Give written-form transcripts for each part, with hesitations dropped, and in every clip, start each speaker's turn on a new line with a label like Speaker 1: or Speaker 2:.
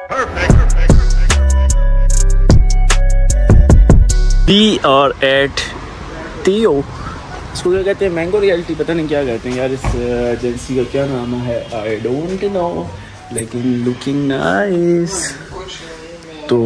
Speaker 1: T और eight TO इसको क्या कहते हैं, मैंगो रियलिटी पता नहीं क्या कहते हैं यार इस एजेंसी का क्या नाम है, आई डोंट नो, लेकिन लुकिंग नाइस। तो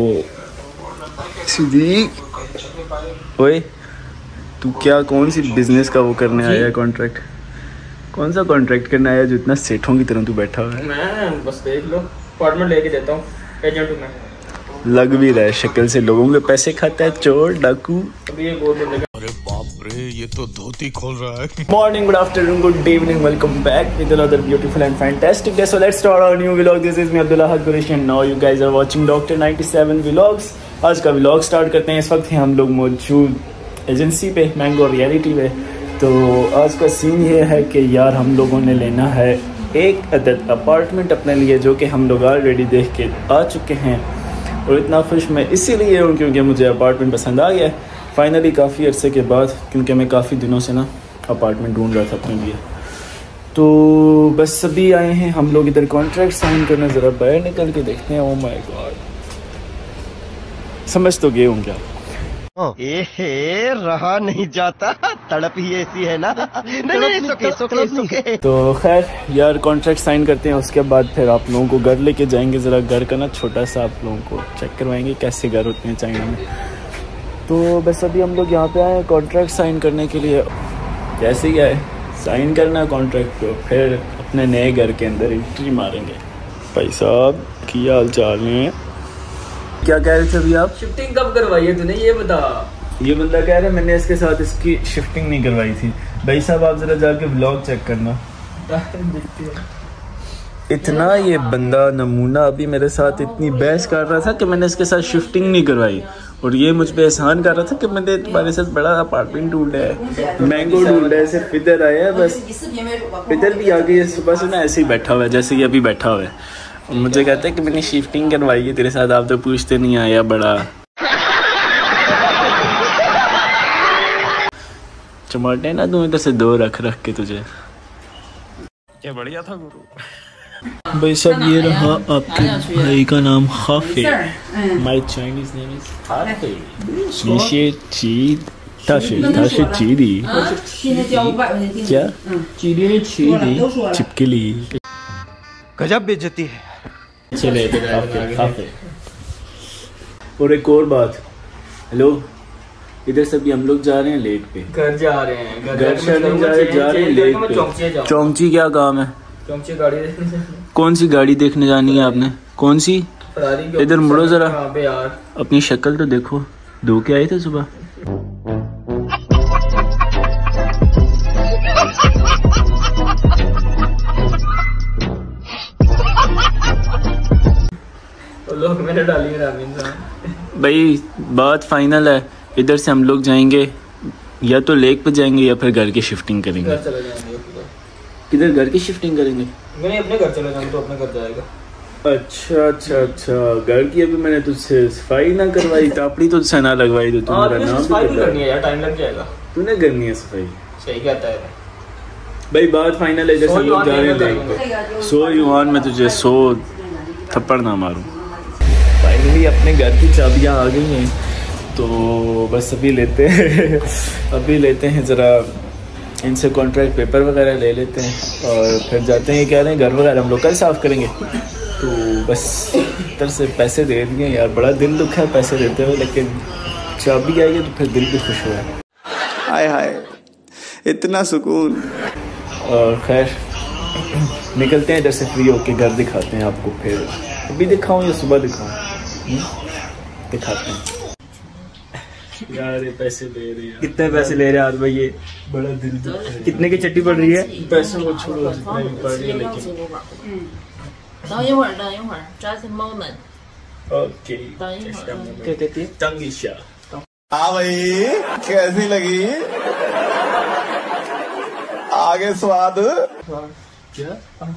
Speaker 1: सिद्दीक ओए तू क्या कौन सी बिजनेस का वो करने आया है, कॉन्ट्रैक्ट कौन सा कॉन्ट्रैक्ट करने आया जो इतना सेठों की तरह तू बैठा हुआ है?
Speaker 2: मैं बस देख लो अपार्टमेंट लेके देता हूँ, एजेंट हूँ मैं।
Speaker 1: लग भी रहा है शक्ल से, लोगों के पैसे खाता है, चोर डाकू।
Speaker 2: अभी ये बोल देगा।
Speaker 3: अरे बाप रे, ये तो धोती खोल रहा है।
Speaker 1: Morning, good afternoon, good evening, welcome back with another beautiful and fantastic day. So let's start our new vlog. This is me Abdullah Haq Qureshi and now you guys are watching doctor 97 vlogs. आज का व्लॉग स्टार्ट करते हैं। इस वक्त हम लोग मौजूद agency पे, मैंगो रियलिटी पे। तो आज का सीन ये है कि यार हम लोगों ने लेना है एक अदद अपार्टमेंट अपने लिए, जो कि हम लोग ऑलरेडी देख के आ चुके हैं। और इतना खुश मैं इसीलिए हूँ क्योंकि मुझे अपार्टमेंट पसंद आ गया है फाइनली, काफ़ी अरसे के बाद, क्योंकि मैं काफ़ी दिनों से ना अपार्टमेंट ढूंढ रहा था अपने लिए। तो बस अभी आए हैं हम लोग इधर कॉन्ट्रैक्ट साइन करने। ज़रा बाहर निकल के देखते हैं। ओह माय गॉड, समझ तो गए हूँ क्या?
Speaker 4: रहा नहीं जाता, तड़प ही ऐसी है ना। नहीं,
Speaker 1: तो खैर यार कॉन्ट्रैक्ट साइन करते हैं, उसके बाद फिर आप लोगों को घर लेके जाएंगे। ज़रा घर का ना छोटा सा आप लोगों को चेक करवाएंगे कैसे घर होते हैं चाइना में। तो बस अभी हम लोग यहाँ पे आए हैं कॉन्ट्रैक्ट साइन करने के लिए। जैसे ही आए साइन करना कॉन्ट्रैक्ट को, फिर अपने नए घर के अंदर एंट्री मारेंगे। भाई साहब की हाल चाल है? क्या कह रहे थे अभी आप?
Speaker 2: शिफ्टिंग कब करवाई है तूने, ये बता।
Speaker 1: ये बंदा कह रहा है मैंने इसके साथ इसकी शिफ्टिंग नहीं करवाई थी। भाई साहब आप जरा जाके व्लॉग चेक करना। इतना ये बंदा नमूना अभी मेरे साथ इतनी बहस कर रहा था कि मैंने इसके साथ शिफ्टिंग नहीं करवाई, और ये मुझ पे एहसान कर रहा था कि मैंने तुम्हारे साथ बड़ा अपार्टमेंट ढूंढा है, मैंगो ढूंढा है, सिर्फ इधर आया है बस। इधर भी आ गई सुबह से ना, ऐसे ही बैठा हुआ है जैसे ये अभी बैठा हुआ है। मुझे कहते हैं कि मैंने शिफ्टिंग करवाई है तेरे साथ, आप तो पूछते नहीं आया बड़ा चमाटे ना तू इधर से दो रख के तुझे।
Speaker 3: क्या बढ़िया था गुरु।
Speaker 1: भाई साहब ये रहा आपके भाई का नाम खाफे। माय चाइनीज नेम इज खाफे। नीचे ची ताशे चीरी क्या चीरी चिपकली।
Speaker 4: गजब बेइज्जती है।
Speaker 1: चले खाफे। और एक और बात, हेलो इधर से भी हम लोग जा रहे हैं लेक पे।
Speaker 2: घर जा रहे हैं,
Speaker 1: घर से नहीं जा रहे हैं लेक पे। चौंची क्या काम है?
Speaker 2: चौंची गाड़ी देखने।
Speaker 1: कौन सी गाड़ी देखने जानी है आपने? कौन सी? इधर मुड़ो जरा,
Speaker 2: यार
Speaker 1: अपनी शक्ल तो देखो। धो के आए थे सुबह?
Speaker 2: लोग मैंने डाली
Speaker 1: भाई बात फाइनल है, इधर से हम लोग जाएंगे या तो लेक पे जाएंगे या फिर घर की शिफ्टिंग करेंगे।
Speaker 2: घर चले जाएंगे।
Speaker 1: किधर घर की शिफ्टिंग करेंगे?
Speaker 2: मैंने अपने घर चले जाऊंगा तो अपने घर जाएगा।
Speaker 1: अच्छा घर की अभी मैंने तुझसे सफाई ना करवाई, तापड़ी तुझसे ना लगवाई तो तुम्हारा नाम
Speaker 2: सफाई करनी है यार, टाइम लग जाएगा।
Speaker 1: तूने करनी है सफाई?
Speaker 2: सही कहता है
Speaker 1: भाई, बात फाइनल है। जैसे हम लोग जा रहे हैं लेक पे। 100 युआन में तुझे 100 थप्पड़ ना मारूं। फाइनली अपने घर की चाबियां आ गई हैं, तो बस अभी लेते हैं ज़रा इनसे कॉन्ट्रैक्ट पेपर वगैरह ले लेते हैं और फिर जाते हैं। कह रहे हैं घर वगैरह हम लोग कल साफ़ करेंगे। तो बस इधर से पैसे दे दिए यार, बड़ा दिल दुखा है पैसे देते हुए, लेकिन चाबी आएगी तो फिर दिल भी खुश हुआ।
Speaker 4: हाय हाय, इतना सुकून।
Speaker 1: और खैर निकलते हैं इधर से फ्री होके, घर दिखाते हैं आपको। फिर अभी दिखाऊं या सुबह दिखाऊं? दिखाते हैं यार। ये पैसे दे रहे हैं।
Speaker 2: कितने पैसे ले रहे हैं आज भाई? ये
Speaker 1: बड़ा दिल दुख है।
Speaker 2: कितने की चट्टी पड़ रही है?
Speaker 1: पैसों को छोड़ो, जितने भी पड़ रही है, लेकिन ओके
Speaker 2: क्या कहती है?
Speaker 1: तंगिशा।
Speaker 4: हाँ भाई, कैसी लगी? आगे स्वाद
Speaker 1: क्या?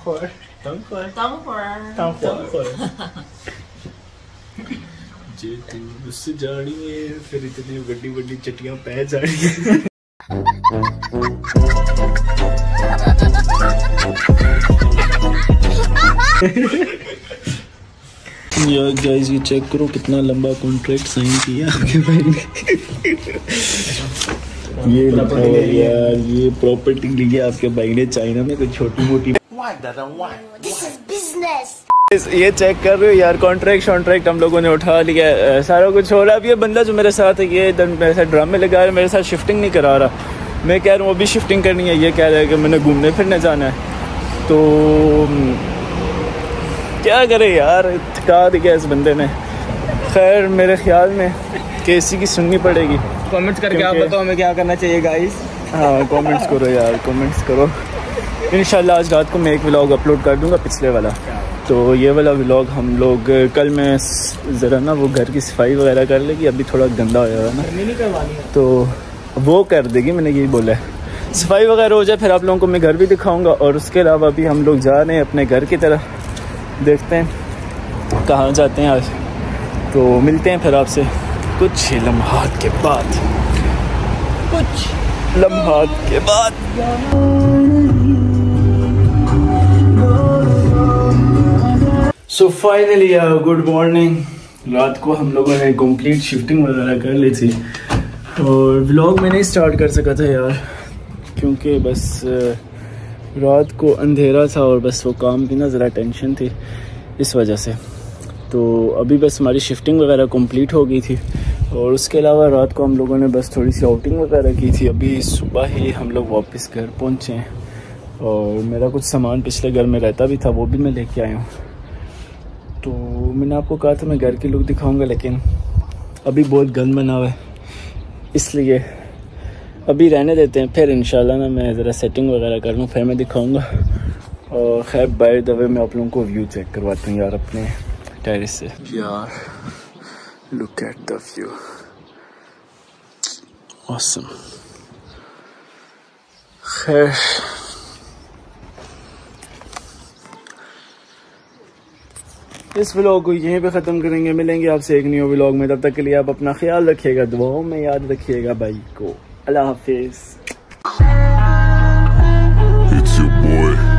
Speaker 1: जे तू उससे जानी है फिर इतनी बड़ी बड़ी चट्टियां पै जानी है। यार गाइस ये चेक करो कितना लंबा कॉन्ट्रैक्ट साइन किया आपके भाई ने। ये लिखा हुआ है यार, ये प्रॉपर्टी ली है आपके भाई ने चाइना में, कोई छोटी मोटी। ये चेक कर रहे हो यार, कॉन्ट्रैक्ट हम लोगों ने उठा लिया, सारा कुछ हो रहा है। अब ये बंदा जो मेरे साथ है ये मेरे साथ ड्रामे लगा रहा है, मेरे साथ शिफ्टिंग नहीं करा रहा। मैं कह रहा हूँ अभी शिफ्टिंग करनी है, ये कह रहा है कि मैंने घूमने फिरने जाना है। तो क्या करे यार, थका दिया इस बंदे ने। खैर मेरे ख्याल में कि इसी की सुननी पड़ेगी।
Speaker 2: कमेंट्स करके आप बताओ हमें क्या करना चाहिए गाइस।
Speaker 1: हाँ कमेंट्स करो यार, कमेंट्स करो। इंशाल्लाह आज रात को मैं एक व्लॉग अपलोड कर दूंगा पिछले वाला। तो ये वाला व्लॉग हम लोग कल मैं ज़रा ना वो घर की सफाई वगैरह कर लेगी, अभी थोड़ा गंदा हो जाएगा ना,
Speaker 2: नहीं करवानी है
Speaker 1: तो वो कर देगी। मैंने यही बोला है, सफाई वगैरह हो जाए फिर आप लोगों को मैं घर भी दिखाऊंगा। और उसके अलावा अभी हम लोग जा रहे हैं अपने घर की तरफ, देखते हैं कहाँ जाते हैं आज। तो मिलते हैं फिर आपसे कुछ लम्हात के बाद, सो फाइनली गुड मॉर्निंग। रात को हम लोगों ने कंप्लीट शिफ्टिंग वगैरह कर ली थी और व्लॉग में नहीं स्टार्ट कर सका था यार, क्योंकि बस रात को अंधेरा था और बस वो काम की ना ज़रा टेंशन थी इस वजह से। तो अभी बस हमारी शिफ्टिंग वगैरह कंप्लीट हो गई थी और उसके अलावा रात को हम लोगों ने बस थोड़ी सी आउटिंग वगैरह की थी। अभी सुबह ही हम लोग वापस घर पहुँचे हैं और मेरा कुछ सामान पिछले घर में रहता भी था वो भी मैं लेके आया हूँ। तो मैंने आपको कहा था मैं घर की लुक दिखाऊंगा, लेकिन अभी बहुत गंद बना हुआ है, इसलिए अभी रहने देते हैं। फिर इंशाल्लाह ना मैं ज़रा सेटिंग वगैरह कर लूँ फिर मैं दिखाऊंगा। और खैर बाय द वे मैं आप लोगों को व्यू चेक करवाता हूँ यार अपने टेरेस से। यार look at the view, awesome. खैर इस व्लॉग को यहीं पे ख़त्म करेंगे, मिलेंगे आपसे एक न्यू व्लॉग में। तब तक के लिए आप अपना ख्याल रखिएगा, दुआओं में याद रखिएगा भाई को। अल्लाह हाफिज़।
Speaker 3: It's your boy